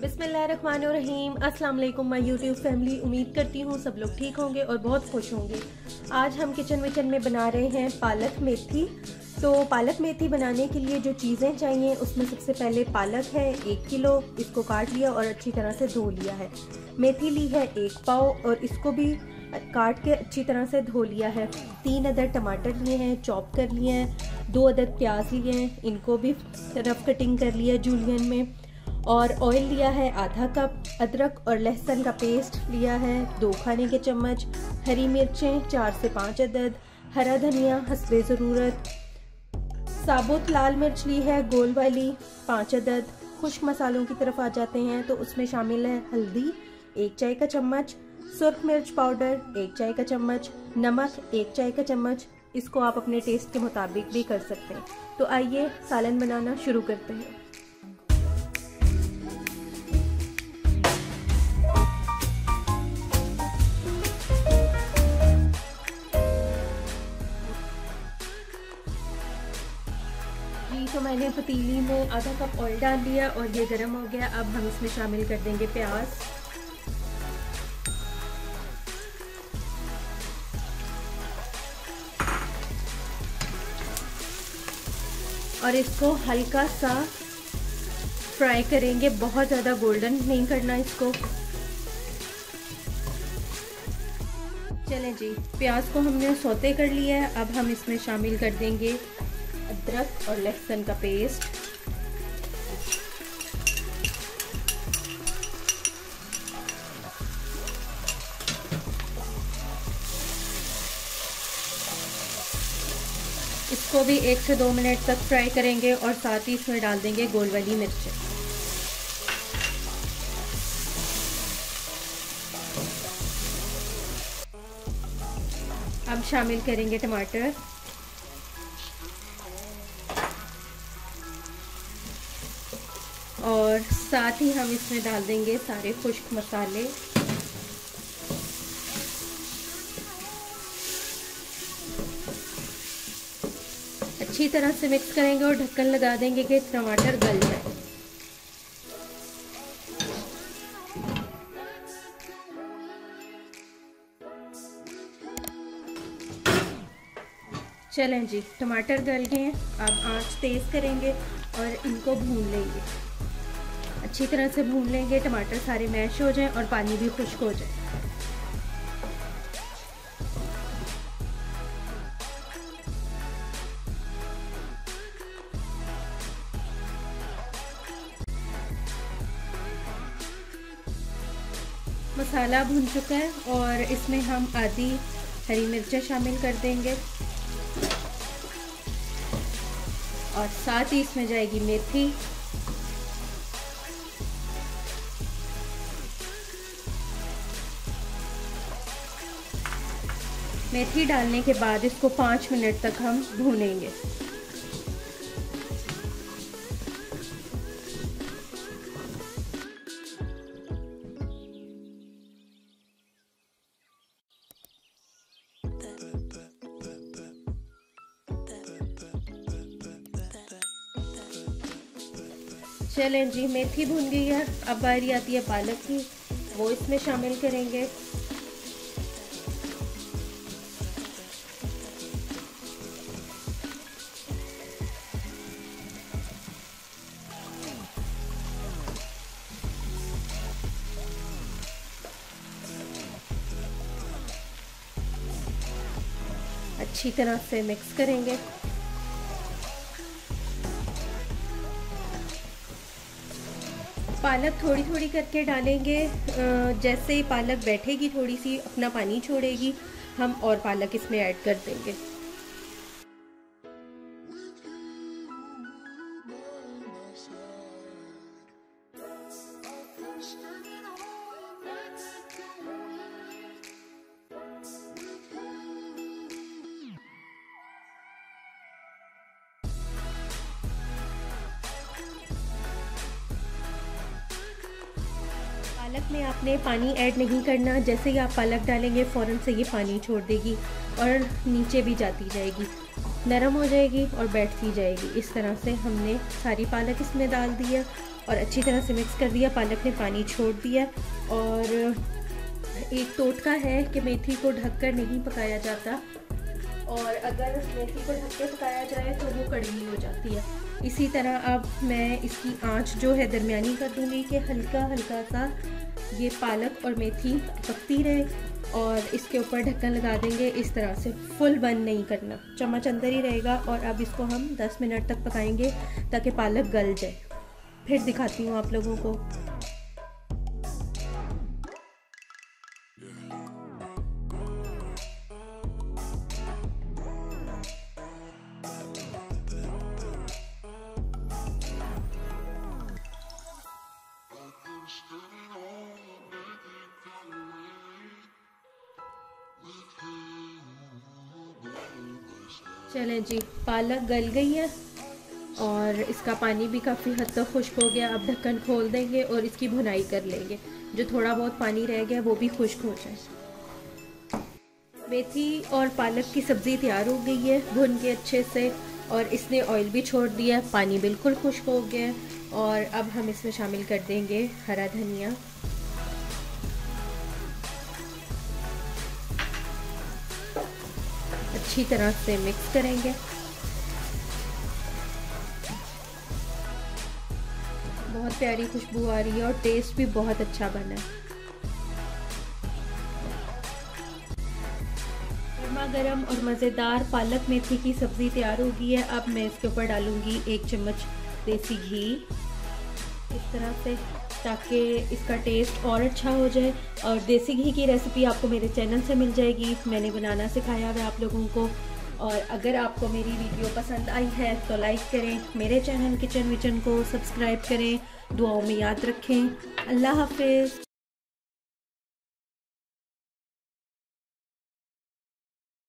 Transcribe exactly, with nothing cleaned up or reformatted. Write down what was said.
बिस्मिल्लाहिर्रहमानिर्रहीम। अस्सलाम वालेकुम माय यूट्यूब फैमिली। उम्मीद करती हूँ सब लोग ठीक होंगे और बहुत खुश होंगे। आज हम किचन विचन में बना रहे हैं पालक मेथी। तो पालक मेथी बनाने के लिए जो चीज़ें चाहिए उसमें सबसे पहले पालक है एक किलो, इसको काट लिया और अच्छी तरह से धो लिया है। मेथी ली है एक पाव और इसको भी काट के अच्छी तरह से धो लिया है। तीन अदद टमाटर लिए हैं, चॉप कर लिए हैं। दो अदद प्याज लिए हैं, इनको भी रफ कटिंग कर लिया जूलियन में। और ऑयल लिया है आधा कप। अदरक और लहसुन का पेस्ट लिया है दो खाने के चम्मच। हरी मिर्चें चार से पाँच अदद। हरा धनिया हस्बे ज़रूरत। साबुत लाल मिर्च ली है गोल वाली पाँच अदद। खुश्क मसालों की तरफ आ जाते हैं तो उसमें शामिल है हल्दी एक चाय का चम्मच, सुर्ख मिर्च पाउडर एक चाय का चम्मच, नमक एक चाय का चम्मच। इसको आप अपने टेस्ट के मुताबिक भी कर सकते हैं। तो आइए सालन बनाना शुरू करते हैं। जी तो मैंने पतीली में आधा कप ऑयल डाल दिया और ये गर्म हो गया। अब हम इसमें शामिल कर देंगे प्याज। और इसको हल्का सा फ्राई करेंगे, बहुत ज़्यादा गोल्डन नहीं करना इसको। चलें जी, प्याज को हमने सौते कर लिया है। अब हम इसमें शामिल कर देंगे अदरक और लहसुन का पेस्ट। इसको भी एक से दो मिनट तक फ्राई करेंगे और साथ ही इसमें डाल देंगे गोल वाली मिर्च। अब शामिल करेंगे टमाटर। और साथ ही हम इसमें डाल देंगे सारे खुश्क मसाले। अच्छी तरह से मिक्स करेंगे और ढक्कन लगा देंगे कि टमाटर गल जाए। चलें जी, टमाटर गल गए हैं। अब आंच तेज़ करेंगे और इनको भून लेंगे। अच्छी तरह से भून लेंगे, टमाटर सारे मैश हो जाएं और पानी भी खुश्क हो जाए। मसाला भून चुका है और इसमें हम आधी हरी मिर्चें शामिल कर देंगे और साथ ही इसमें जाएगी मेथी। मेथी डालने के बाद इसको पाँच मिनट तक हम भूनेंगे। चलें जी, मेथी भून गई है। अब बारी आती है पालक की, वो इसमें शामिल करेंगे। अच्छी तरह से मिक्स करेंगे। पालक थोड़ी थोड़ी करके डालेंगे। जैसे ही पालक बैठेगी थोड़ी सी अपना पानी छोड़ेगी, हम और पालक इसमें ऐड कर देंगे। पालक में आपने पानी ऐड नहीं करना। जैसे ही आप पालक डालेंगे फ़ौरन से ये पानी छोड़ देगी और नीचे भी जाती जाएगी। नरम हो जाएगी और बैठती जाएगी। इस तरह से हमने सारी पालक इसमें डाल दिया और अच्छी तरह से मिक्स कर दिया। पालक ने पानी छोड़ दिया। और एक टोटका है कि मेथी को ढककर नहीं पकाया जाता, और अगर मेथी को ढक के पकाया जाए तो वो कड़वी हो जाती है। इसी तरह अब मैं इसकी आंच जो है दरमियानी कर दूँगी कि हल्का हल्का सा ये पालक और मेथी पकती रहे, और इसके ऊपर ढक्कन लगा देंगे। इस तरह से फुल बंद नहीं करना, चम्मच अंदर ही रहेगा। और अब इसको हम दस मिनट तक पकाएंगे ताकि पालक गल जाए। फिर दिखाती हूँ आप लोगों को। चलें जी, पालक गल गई है और इसका पानी भी काफ़ी हद तक खुश्क हो गया। अब ढक्कन खोल देंगे और इसकी भुनाई कर लेंगे, जो थोड़ा बहुत पानी रह गया वो भी खुश्क हो जाए। मेथी और पालक की सब्ज़ी तैयार हो गई है भुन के अच्छे से, और इसने ऑयल भी छोड़ दिया, पानी बिल्कुल खुश्क हो गया। और अब हम इसमें शामिल कर देंगे हरा धनिया, अच्छी तरह से मिक्स करेंगे। बहुत प्यारी खुशबू आ रही है और टेस्ट भी बहुत अच्छा बना है। गर्मा गर्म और मज़ेदार पालक मेथी की सब्ज़ी तैयार हो गई है। अब मैं इसके ऊपर डालूंगी एक चम्मच देसी घी, इस तरह से, ताकि इसका टेस्ट और अच्छा हो जाए। और देसी घी की रेसिपी आपको मेरे चैनल से मिल जाएगी, मैंने बनाना सिखाया है आप लोगों को। और अगर आपको मेरी वीडियो पसंद आई है तो लाइक करें, मेरे चैनल किचन विचन को सब्सक्राइब करें, दुआओं में याद रखें। अल्लाह हाफिज़।